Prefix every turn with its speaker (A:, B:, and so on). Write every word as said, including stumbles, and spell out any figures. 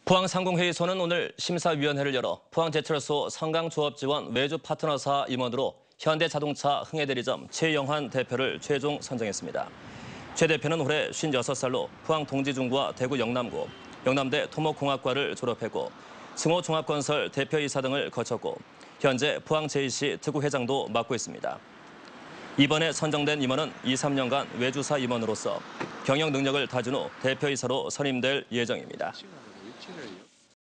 A: 포항상공회의소는 오늘 심사위원회를 열어 포항제철소 성강조업지원 외주 파트너사 임원으로 현대자동차 흥해대리점 최영환 대표를 최종 선정했습니다. 최 대표는 올해 쉰여섯 살로 포항 동지중부와 대구 영남고, 영남대 토목공학과를 졸업했고 승호종합건설 대표이사 등을 거쳤고 현재 포항제이씨 특구회장도 맡고 있습니다. 이번에 선정된 임원은 이, 삼 년간 외주사 임원으로서 경영 능력을 다진 후 대표이사로 선임될 예정입니다.
B: 위치를